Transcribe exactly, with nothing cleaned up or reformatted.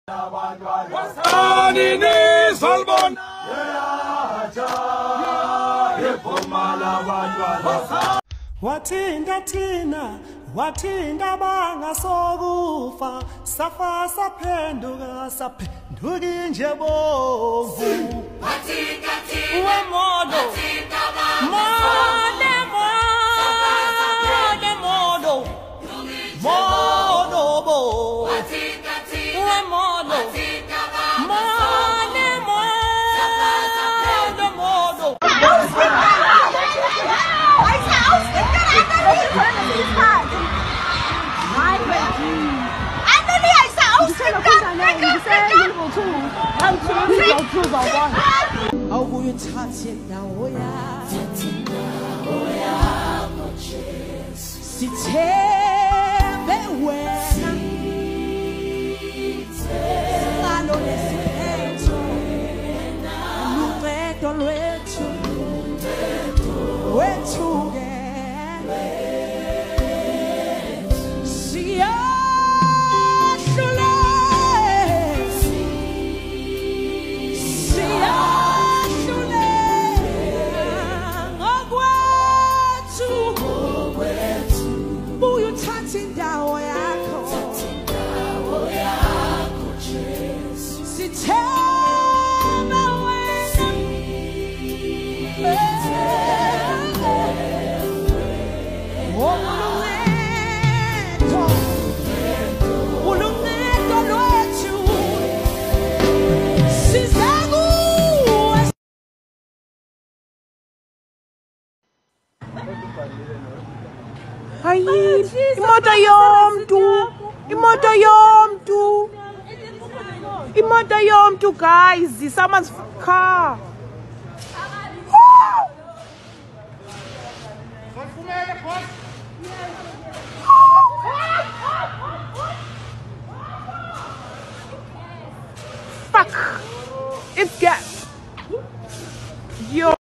Watinda tina, watinda banga sokufa, safa saphenduka saphenduka nje bovu. Watinda tina, wemodo, watinda banga mode mode modo, modo bo. Watinda tina, wemodo, watinda banga mode modo modo. Ay, imoto yomntu, imoto yomntu, imoto yomntu, guys, someone's car. Fuck, it's gas.